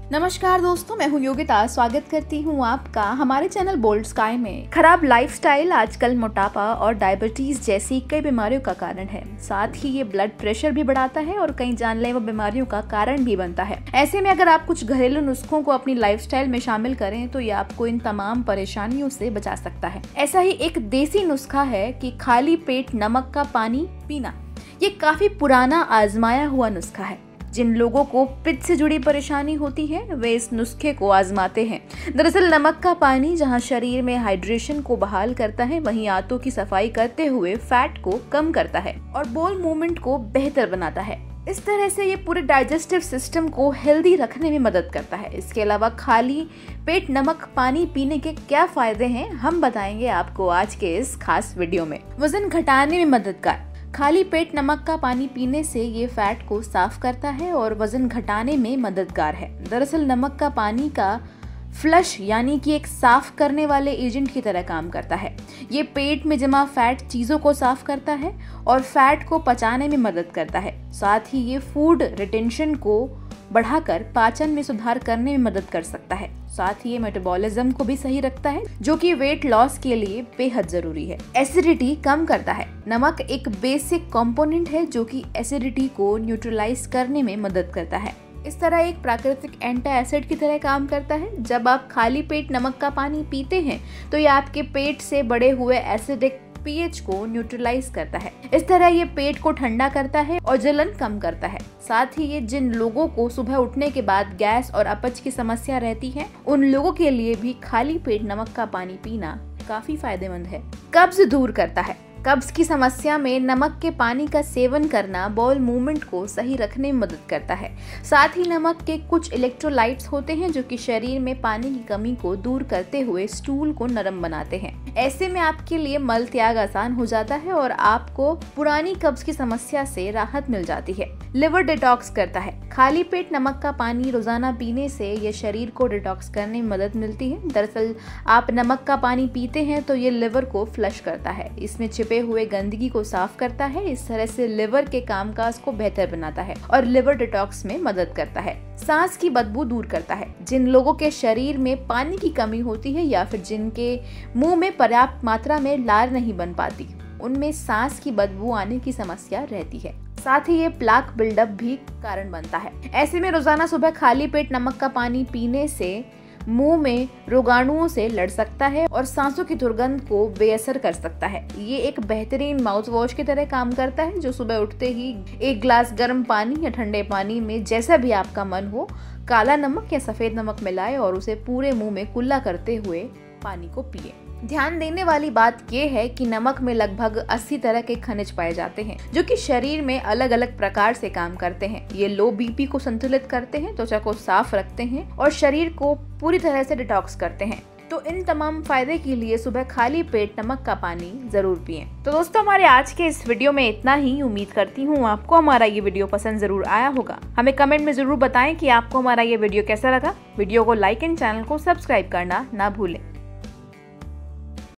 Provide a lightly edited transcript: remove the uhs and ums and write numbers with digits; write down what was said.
नमस्कार दोस्तों, मैं हूं योगिता। स्वागत करती हूं आपका हमारे चैनल बोल्ड स्काई में। खराब लाइफस्टाइल आजकल मोटापा और डायबिटीज जैसी कई बीमारियों का कारण है। साथ ही ये ब्लड प्रेशर भी बढ़ाता है और कई जानलेवा बीमारियों का कारण भी बनता है। ऐसे में अगर आप कुछ घरेलू नुस्खों को अपनी लाइफस्टाइल में शामिल करें तो ये आपको इन तमाम परेशानियों से बचा सकता है। ऐसा ही एक देसी नुस्खा है कि खाली पेट नमक का पानी पीना। ये काफी पुराना आजमाया हुआ नुस्खा है। जिन लोगों को पित्त से जुड़ी परेशानी होती है वे इस नुस्खे को आजमाते हैं। दरअसल नमक का पानी जहां शरीर में हाइड्रेशन को बहाल करता है, वहीं आंतों की सफाई करते हुए फैट को कम करता है और बोल मूवमेंट को बेहतर बनाता है। इस तरह से ये पूरे डाइजेस्टिव सिस्टम को हेल्दी रखने में मदद करता है। इसके अलावा खाली पेट नमक पानी पीने के क्या फायदे हैं, हम बताएंगे आपको आज के इस खास वीडियो में। वजन घटाने में मददगार। खाली पेट नमक का पानी पीने से ये फैट को साफ करता है और वजन घटाने में मददगार है। दरअसल नमक का पानी का फ्लश यानी कि एक साफ करने वाले एजेंट की तरह काम करता है। ये पेट में जमा फैट चीजों को साफ करता है और फैट को पचाने में मदद करता है। साथ ही ये फूड रिटेंशन को बढ़ाकर पाचन में सुधार करने में मदद कर सकता है। साथ ही ये मेटाबॉलिज्म को भी सही रखता है, जो कि वेट लॉस के लिए बेहद जरूरी है। एसिडिटी कम करता है। नमक एक बेसिक कंपोनेंट है जो कि एसिडिटी को न्यूट्रलाइज करने में मदद करता है। इस तरह एक प्राकृतिक एंटी एसिड की तरह काम करता है। जब आप खाली पेट नमक का पानी पीते हैं तो ये आपके पेट से बढ़े हुए एसिडिक पीएच को न्यूट्रलाइज करता है। इस तरह ये पेट को ठंडा करता है और जलन कम करता है। साथ ही ये जिन लोगों को सुबह उठने के बाद गैस और अपच की समस्या रहती है, उन लोगों के लिए भी खाली पेट नमक का पानी पीना काफी फायदेमंद है। कब्ज दूर करता है। कब्ज की समस्या में नमक के पानी का सेवन करना बॉल मूवमेंट को सही रखने में मदद करता है। साथ ही नमक के कुछ इलेक्ट्रोलाइट्स होते हैं जो कि शरीर में पानी की कमी को दूर करते हुए स्टूल को नरम बनाते हैं। ऐसे में आपके लिए मल त्याग आसान हो जाता है और आपको पुरानी कब्ज की समस्या से राहत मिल जाती है। लिवर डिटॉक्स करता है। खाली पेट नमक का पानी रोजाना पीने से ये शरीर को डिटॉक्स करने में मदद मिलती है। दरअसल आप नमक का पानी पीते हैं तो ये लिवर को फ्लश करता है। इसमें छिपे हुए गंदगी को साफ करता है। इस तरह से लिवर के कामकाज को बेहतर बनाता है और लिवर डिटॉक्स में मदद करता है। सांस की बदबू दूर करता है। जिन लोगों के शरीर में पानी की कमी होती है या फिर जिनके मुंह में पर्याप्त मात्रा में लार नहीं बन पाती, उनमें सांस की बदबू आने की समस्या रहती है। साथ ही ये प्लाक बिल्डअप भी कारण बनता है। ऐसे में रोजाना सुबह खाली पेट नमक का पानी पीने से मुंह में रोगाणुओं से लड़ सकता है और सांसों की दुर्गंध को बेअसर कर सकता है। ये एक बेहतरीन माउथ वॉश की तरह काम करता है, जो सुबह उठते ही एक गिलास गर्म पानी या ठंडे पानी में, जैसा भी आपका मन हो, काला नमक या सफेद नमक मिलाए और उसे पूरे मुंह में कुल्ला करते हुए पानी को पिए। ध्यान देने वाली बात यह है कि नमक में लगभग 80 तरह के खनिज पाए जाते हैं जो कि शरीर में अलग अलग प्रकार से काम करते हैं। ये लो बीपी को संतुलित करते हैं, त्वचा को साफ रखते हैं और शरीर को पूरी तरह से डिटॉक्स करते हैं। तो इन तमाम फायदे के लिए सुबह खाली पेट नमक का पानी जरूर पिएं। तो दोस्तों, हमारे आज के इस वीडियो में इतना ही। उम्मीद करती हूँ आपको हमारा ये वीडियो पसंद जरूर आया होगा। हमें कमेंट में जरूर बताएं कि आपको हमारा ये वीडियो कैसा लगा। वीडियो को लाइक एंड चैनल को सब्सक्राइब करना ना भूलें।